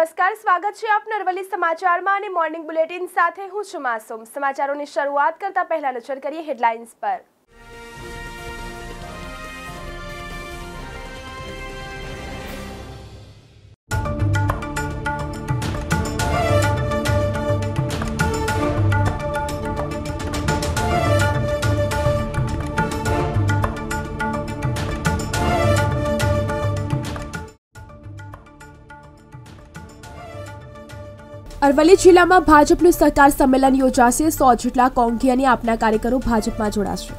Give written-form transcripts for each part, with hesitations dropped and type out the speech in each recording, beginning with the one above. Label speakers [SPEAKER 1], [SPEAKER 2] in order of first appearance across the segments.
[SPEAKER 1] નમસ્કાર, સ્વાગત છે આપનું અરવલ્લી સમાચારમાં અને મોર્નિંગ બુલેટિન સાથે હું છું માસૂમ। સમાચારોની શરૂઆત કરતા પહેલા નજર કરીએ હેડલાઇન્સ પર। અરવલ્લી જિલ્લામાં ભાજપનું સહકાર સંમેલન યોજાશે। 100 જેટલા કોંઘી અને આપના કાર્યકરો ભાજપમાં જોડાશે।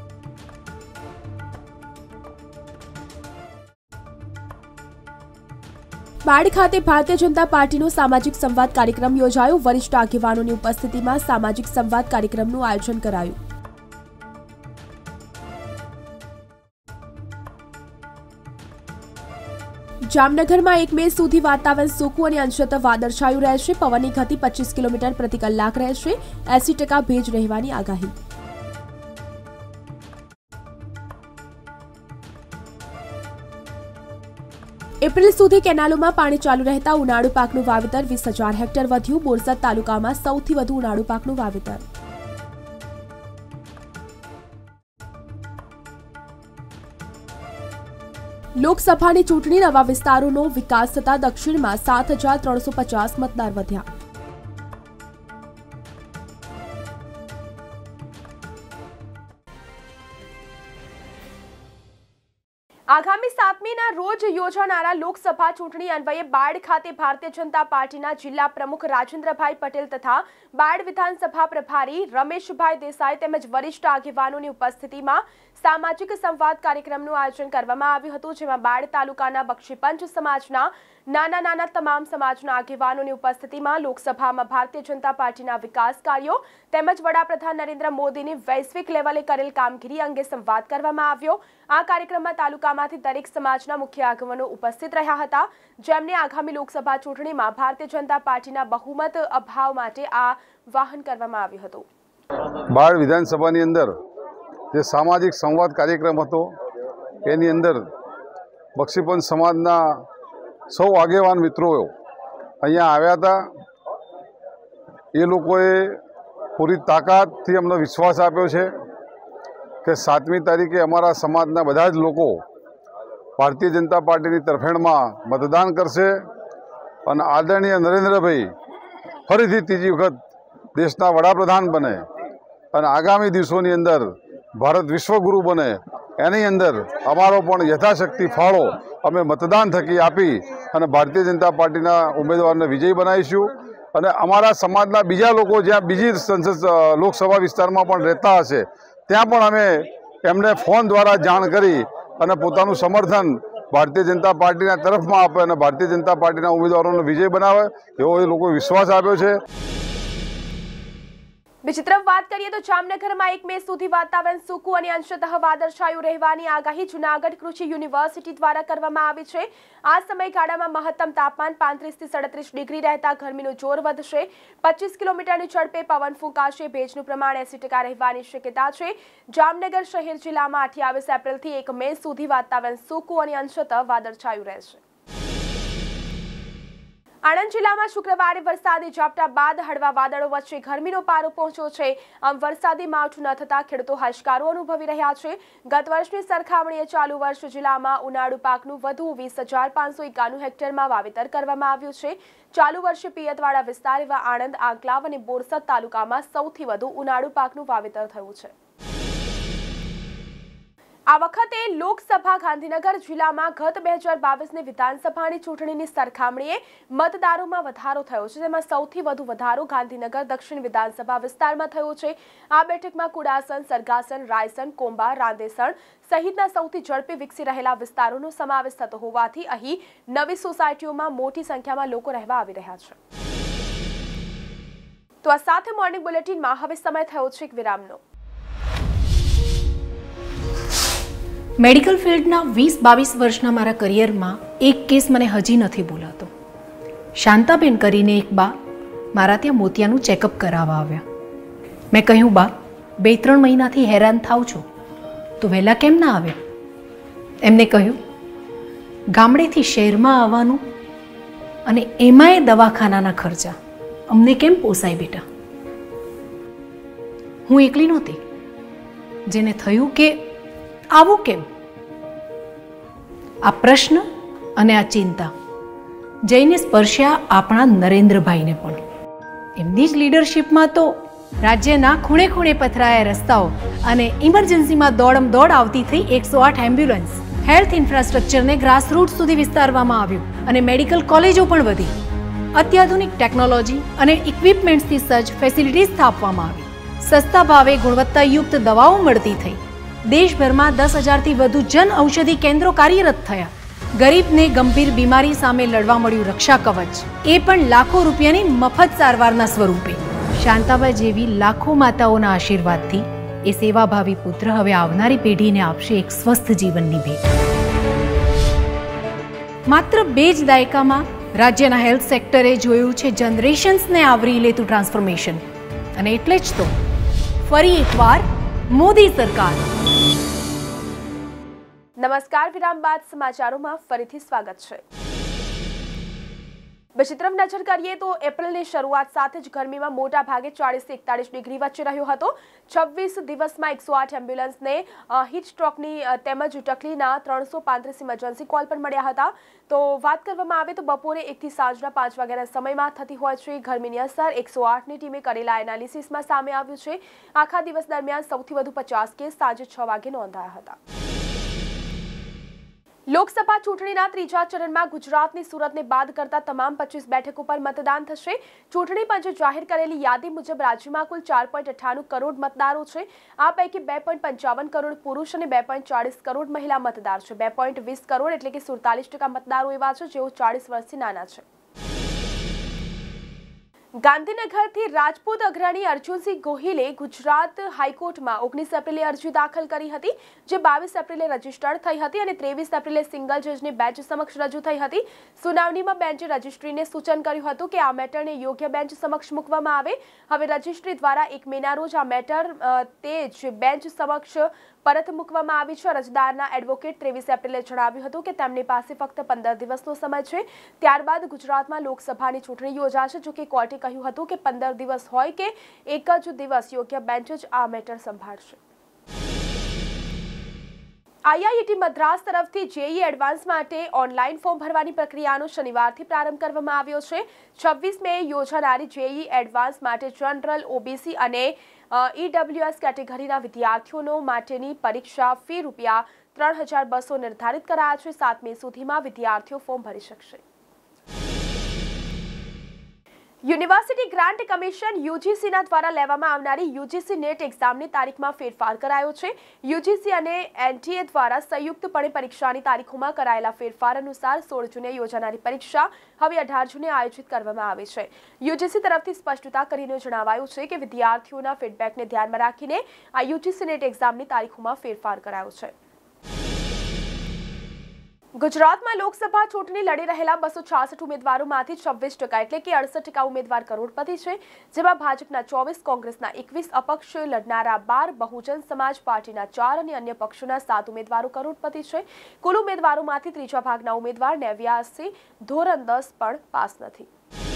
[SPEAKER 1] બાડ ખાતે ભારતીય જનતા પાર્ટીનો સામાજિક સંવાદ કાર્યક્રમ યોજાયો। વરિષ્ઠ આગેવાનોની ઉપસ્થિતિમાં સામાજિક સંવાદ કાર્યક્રમનું આયોજન કરાયું। જામનગરમાં 1 મે સુધી વાતાવરણ સૂકું અને અંશતઃ વાદળછાયું રહેશે। પવનની ગતિ 25 કિલોમીટર પ્રતિ કલાક રહેશે। 80% ભેજ રહેવાની આગાહી। એપ્રિલ સુધી કેનાલોમાં પાણી ચાલુ રહેતા ઉનાળુ પાકનું વાવેતર 20,000 હેક્ટર વધ્યું। બોરસદ તાલુકામાં સૌથી વધુ ઉનાળુ પાકનું વાવેતર। લોકસભાની ચૂંટણી નવા વિસ્તારોનો વિકાસ થતા દક્ષિણમાં 7,350 મતદાર વધ્યા। આગામી 7મીના રોજ યોજાનારા લોકસભા ચૂંટણી અન્વયે બાડ ખાતે ભારતીય જનતા પાર્ટીના જિલ્લા પ્રમુખ રાજેન્દ્રભાઈ પટેલ તથા બાડ વિધાનસભા પ્રભારી રમેશભાઈ દેસાઈ તેમજ વરિષ્ઠ આગેવાનોની ઉપસ્થિતિમાં સામાજિક સંવાદ કાર્યક્રમનું આયોજન કરવામાં આવ્યું હતું, જેમાં બાડ તાલુકાના બક્ષીપંચ સમાજના નાના તમામ સમાજના આગેવાનોની ઉપસ્થિતિમાં લોકસભામાં ભારતીય જનતા પાર્ટીના વિકાસ કાર્યો તેમજ વડાપ્રધાન નરેન્દ્ર મોદીની વૈશ્વિક લેવલે કરેલ કામગીરી અંગે સંવાદ કરવામાં આવ્યો। આ કાર્યક્રમમાં તાલુકામાંથી દરેક સમાજના મુખ્ય આગેવાનો ઉપસ્થિત રહ્યા હતા, જેમને આગામી લોકસભા ચૂંટણીમાં ભારતીય જનતા પાર્ટીના બહુમત અભાવ માટે આહ્વાન કરવામાં આવ્યું હતું।
[SPEAKER 2] બાડ વિધાનસભાની અંદર જે સામાજિક સંવાદ કાર્યક્રમ હતો એની અંદર બક્ષીપંચ સમાજના સૌ આગેવાન મિત્રો અહીંયા આવ્યા હતા। એ લોકોએ પૂરી તાકાતથી અમને વિશ્વાસ આપ્યો છે કે 7મી તારીખે અમારા સમાજના બધા જ લોકો ભારતીય જનતા પાર્ટીની તરફેણમાં મતદાન કરશે અને આદરણીય નરેન્દ્રભાઈ ફરીથી ત્રીજી વખત દેશના વડાપ્રધાન બને અને આગામી દિવસોની અંદર ભારત વિશ્વગુરુ બને, એની અંદર અમારો પણ યથાશક્તિ ફાળો અમે મતદાન થકી આપી અને ભારતીય જનતા પાર્ટીના ઉમેદવારને વિજયી બનાવીશું। અને અમારા સમાજના બીજા લોકો જ્યાં બીજી લોકસભા વિસ્તારમાં પણ રહેતા હશે ત્યાં પણ અમે એમને ફોન દ્વારા જાણ કરી અને પોતાનું સમર્થન ભારતીય જનતા પાર્ટીના તરફમાં આપે અને ભારતીય જનતા પાર્ટીના ઉમેદવારોને વિજય બનાવે એવો એ લોકોએ વિશ્વાસ આપ્યો છે।
[SPEAKER 1] બીજી તરફ વાત કરીએ તો જામનગરમાં 1 મે સુધી વાતાવરણ સૂકું અને અંશતઃ વાદળછાયું રહેવાની આગાહી જૂનાગઢ કૃષિ યુનિવર્સિટી દ્વારા કરવામાં આવી છે। આ સમયગાળામાં મહત્તમ તાપમાન 35 થી 37 ડિગ્રી રહેતા ગરમીનું જોર વધશે। 25 કિલોમીટરની ઝડપે પવન ફૂંકાશે। ભેજનું પ્રમાણ 80% રહેવાની શક્યતા છે। જામનગર શહેર જિલ્લામાં 28 એપ્રિલથી 1 મે સુધી વાતાવરણ સૂકું અને અંશતઃ વાદળછાયું રહેશે। આણંદ જિલ્લામાં શુક્રવારે વરસાદી ઝાપટા બાદ હળવા વાદળો વચ્ચે ગરમીનો પારો પહોંચ્યો છે। આમ વરસાદી માવઠું ન થતા ખેડૂતો હાશકારો અનુભવી રહ્યા છે। ગત વર્ષની સરખામણીએ ચાલુ વર્ષ જિલ્લામાં ઉનાળુ પાકનું વધુ 20,551 હેક્ટરમાં વાવેતર કરવામાં આવ્યું છે। ચાલુ વર્ષે પિયતવાળા વિસ્તાર એવા આણંદ, આંકલાવ અને બોરસદ તાલુકામાં સૌથી વધુ ઉનાળુ પાકનું વાવેતર થયું છે। આ વખતે લોકસભા ગાંધીનગર જિલ્લામાં ગત 2022ની વિધાનસભાની ચૂંટણીની સરખામણીએ મતદારોમાં વધારો થયો છે, જેમાં સૌથી વધુ વધારો ગાંધીનગર દક્ષિણ વિધાનસભા વિસ્તારમાં થયો છે। આ બેઠકમાં કુડાસન, સરગાસન, રાયસન, કોંબા, રાંદેસણ સહિતના સૌથી ઝડપી વિકસી રહેલા વિસ્તારોનો સમાવેશ થતો હોવાથી અહીં નવી સોસાયટીઓમાં મોટી સંખ્યામાં લોકો રહેવા આવી રહ્યા છે। તો આ સાથે મોર્નિંગ બુલેટિનમાં હવે સમય થયો છે એક વિરામનો।
[SPEAKER 3] મેડિકલ ફિલ્ડના 20-22 વર્ષના મારા કરિયરમાં એક કેસ મને હજી નથી ભૂલાતો। શાંતાબેન કરીને એક બા મારા ત્યાં મોતિયાનું ચેકઅપ કરાવવા આવ્યા। મેં કહ્યું, બા 2-3 મહિનાથી હેરાન થાવ છો તો વહેલા કેમ ના આવ્યા? એમને કહ્યું, ગામડેથી શહેરમાં આવવાનું અને એમાંય દવાખાનાના ખર્ચા અમને કેમ પોસાય બેટા? હું એકલી નહોતી જેને થયું કે આવું કેમ. આ પ્રશ્ન અને આ ચિંતા જઈને સ્પર્શ્યા આપણા નરેન્દ્રભાઈને પણ. એમની જ લીડરશિપમાં તો રાજ્યના ખૂણે ખૂણે પથરાયા રસ્તાઓ અને ઇમરજન્સીમાં દોડમ દોડ આવતી થઈ 108 એમ્બ્યુલન્સ, હેલ્થ ઇન્ફ્રાસ્ટ્રક્ચરને ગ્રાસરૂટ સુધી વિસ્તારવામાં આવ્યું અને મેડિકલ કોલેજો પણ વધી. અત્યાધુનિક ટેકનોલોજી અને ઇક્વિપમેન્ટ્સથી સજ્જ ફેસિલિટીઝ સ્થાપવામાં આવી. સસ્તા ભાવે ગુણવત્તાયુક્ત દવાઓ મળતી થઈ. દેશભરમાં 10,000થી વધુ જન ઔષધિ કેન્દ્રો કાર્યરત થયા. ગરીબને ગંભીર બીમારી સામે લડવા મળ્યું રક્ષા કવચ, એ પણ લાખો રૂપિયાની મફત સારવારના સ્વરૂપે. શાંતાબાઈ જેવી લાખો માતાઓના આશીર્વાદથી એ સેવાભાવી પુત્ર હવે આવનારી પેઢીને આપશે એક સ્વસ્થ જીવનની ભેટ. માત્ર 2 જ દાયકામાં રાજ્યના હેલ્થ સેક્ટરે જોયું છે જનરેશન્સને આવરી લેતું ટ્રાન્સફોર્મેશન. અને એટલે જ તો ફરી એકવાર મોદી સરકાર.
[SPEAKER 1] નમસ્કાર, વિરામ બાદ સમાચારોમાં ફરીથી સ્વાગત છે. બીજી તરફ નજર કરીએ તો એપ્રિલની શરૂઆત સાથે જ ગરમીમાં મોટા ભાગે 40 થી 41 ડિગ્રી વચ્ચે રહ્યો હતો. 26 દિવસમાં 108 એમ્બ્યુલન્સને હીટ સ્ટ્રોકની તેમજ ટકલીના 335 ઇમરજન્સી કોલ પણ મળ્યા હતા. તો વાત કરવામાં આવે તો બપોરે 1 થી સાંજના 5 વાગ્યાના સમયમાં થતી હોય છે ગરમીની અસર 108ની ટીમે કરેલા એનાલિસિસમાં સામે આવ્યું છે. આખા દિવસ દરમિયાન સૌથી વધુ 50 કેસ સાંજે 6 વાગે નોંધાયા હતા. લોકસભા ચૂંટણીના ત્રીજા ચરણમાં ગુજરાતની સુરતને બાદ કરતા તમામ 25 બેઠકો પર મતદાન થશે. ચૂંટણી પંચે જાહેર કરેલી યાદી મુજબ રાજ્યમાં કુલ 4.98 કરોડ મતદારો છે. આ પૈકી 2.55 કરોડ પુરુષ અને 2.40 કરોડ મહિલા મતદાર છે. 2.20 કરોડ એટલે કે 47% મતદારો એવા છે જેઓ 40 વર્ષથી નાના છે. ગાંધીનગરથી રાજપૂત અગ્રણી અર્જુનસિંહ ગોહિલે ગુજરાત હાઈકોર્ટમાં 19 એપ્રિલે અરજી દાખલ કરી હતી, જે 22 એપ્રિલે રજીસ્ટર્ડ થઈ હતી અને 23 એપ્રિલે સિંગલ જજની બેન્ચ સમક્ષ રજૂ થઈ હતી. સુનાવણીમાં બેન્ચે રજિસ્ટ્રીને સૂચન કર્યું હતું કે આ મેટરને યોગ્ય બેન્ચ સમક્ષ મૂકવામાં આવે. હવે રજિસ્ટ્રી દ્વારા 1 મેના રોજ આ મેટર તે જ બેન્ચ સમક્ષ પરત મૂકવામાં આવી છે. અરજદારના એડવોકેટ 23 એપ્રિલે જણાવ્યું હતું કે તેમની પાસે ફક્ત 15 દિવસનો સમય છે. ત્યારબાદ ગુજરાતમાં લોકસભાની ચૂંટણી યોજાશે. જો કે કોર્ટે કહ્યું હતું કે 15 દિવસ હોય કે એક જ દિવસ યોગ્ય બેન્ચ જ આ મેટર સંભાળશે. આઈઆઈટી મદ્રાસ તરફથી જેઈઈ એડવાન્સ માટે ઓનલાઈન ફોર્મ ભરવાની પ્રક્રિયાનો શનિવારથી પ્રારંભ કરવામાં આવ્યો છે. 26 મે યોજાનારી જેઈઈ એડવાન્સ માટે જનરલ, ઓબીસી અને ઈડબ્લ્યુએસ કેટેગરીના વિદ્યાર્થીઓ માટેની પરીક્ષા ફી ₹3,200 નિર્ધારિત કરાયા છે. 7 મે સુધીમાં વિદ્યાર્થીઓ ફોર્મ ભરી શકશે. યુનિવર્સિટી ગ્રાન્ટ કમિશન યુજીસીના દ્વારા લેવામાં આવનારી યુજીસી નેટ એક્ઝામની તારીખમાં ફેરફાર કરાયો છે. યુજીસી અને એનટીએ દ્વારા સંયુક્તપણે પરીક્ષાની તારીખોમાં કરાયેલા ફેરફાર અનુસાર 16 જૂને યોજાનારી પરીક્ષા હવે 18 જૂને આયોજિત કરવામાં આવી છે. યુજીસી તરફથી સ્પષ્ટતા કરીને જણાવાયું છે કે વિદ્યાર્થીઓના ફીડબેકને ધ્યાનમાં રાખીને આ યુજીસી નેટ એક્ઝામની તારીખોમાં ફેરફાર કરાયો છે. ગુજરાતમાં લોકસભા ચૂંટણી લડી રહેલા 266 ઉમેદવારોમાંથી 26% એટલે કે 68% ઉમેદવાર કરોડપતિ છે, જેમાં ભાજપના 24, કોંગ્રેસના 21, અપક્ષ લડનારા 12, બહુજન સમાજ પાર્ટીના 4 અને અન્ય પક્ષોના 7 ઉમેદવારો કરોડપતિ છે. કુલ ઉમેદવારોમાંથી ત્રીજા ભાગના ઉમેદવાર 89, ધોરણ 10 પણ પાસ નથી.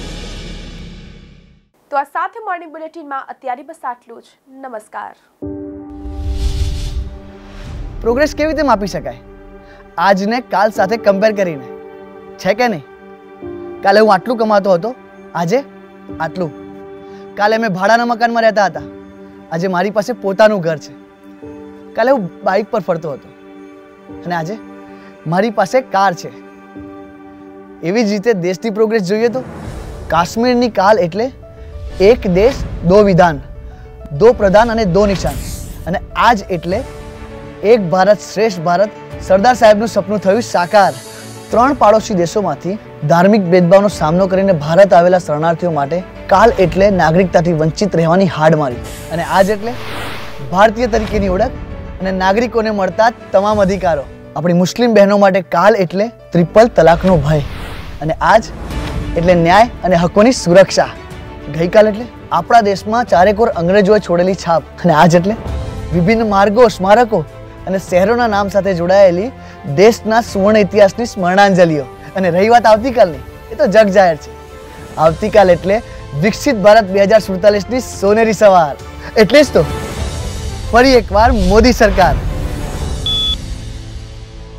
[SPEAKER 1] તો આ સાથે મોર્નિંગ બુલેટિનમાં અત્યારે બસ આટલું જ. નમસ્કાર.
[SPEAKER 4] પ્રોગ્રેસ કેવી રીતે માપી શકાય? આજને કાલ સાથે કમ્પેર કરીને, છે કે નહીં? કાલે હું આટલું કમાતો હતો, આજે આટલું. કાલે મેં ભાડાના મકાનમાં રહેતા હતા, આજે મારી પાસે પોતાનું ઘર છે. કાલે હું બાઇક પર ફરતો હતો અને આજે મારી પાસે કાર છે. એવી જ રીતે દેશની પ્રોગ્રેસ જોઈએ તો કાશ્મીરની કાલ એટલે એક દેશ, દો વિધાન, દો પ્રધાન અને દો નિશાન. અને આજ એટલે એક ભારત શ્રેષ્ઠ ભારત. સરદાર સાહેબનું સપનું થયું સાકાર. 3 પાડોશી દેશોમાંથી ધાર્મિક ભેદભાવનો સામનો કરીને ભારત આવેલા શરણાર્થીઓ માટે કાલ એટલે નાગરિકતાથી વંચિત રહેવાની હાડમારી. અને આજ એટલે ભારતીય તરીકેની ઓળખ અને નાગરિકોને મળતા તમામ અધિકારો. આપણી મુસ્લિમ બહેનો માટે કાલ એટલે ટ્રિપલ તલાકનો ભય. અને આજ એટલે ન્યાય અને હકોની સુરક્ષા. ગઈકાલ એટલે આપણા દેશમાં ચારેકોર અંગ્રેજોએ છોડેલી છાપ. અને આજ એટલે વિભિન્ન માર્ગો, સ્મારકો અને શહેરોના નામ સાથે જોડાયેલી દેશના સુવર્ણ ઇતિહાસની સ્મરણાંજલિઓ. અને રહી વાત આવતીકાલની, એ તો જગ જાહેર છે. આવતીકાલ એટલે વિકસિત ભારત 2047ની સોનેરી સવાર. એટલે જ તો ફરી એકવાર મોદી સરકાર.